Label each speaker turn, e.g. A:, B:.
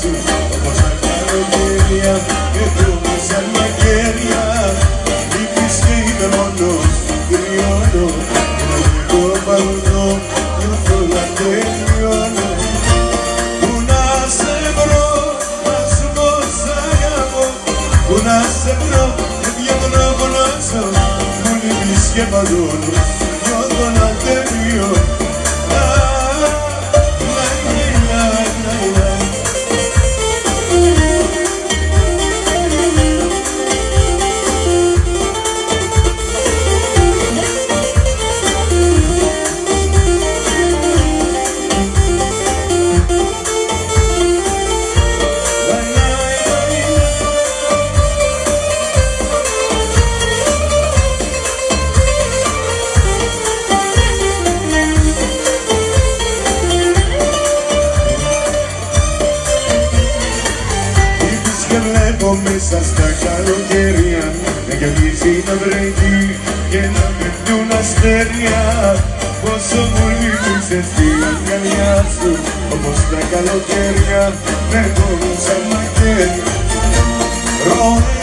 A: σου, όπως τα καλοκαίρια και τρώνε σαν μαχαίρια. Λείπεις και είμαι μόνος, κρυώνω και να λίγο παγωνώ, νιώθω να τελειώνω. Πού να σε βρω, να σου πω σ' αγαπώ, πού να σε βρω και ποιο τρόπο να ζω. Μου λείπεις και παγώνω, νιώθω να τελειώνω. Μέσα στα καλοκαίρια να γεμίζει να βρέχει και να πέφτουν αστέρια. Πόσο μου λείπεις στην αγκαλιά σου, όπως τα καλοκαίρια με πόνουν σαν μαχαίρια.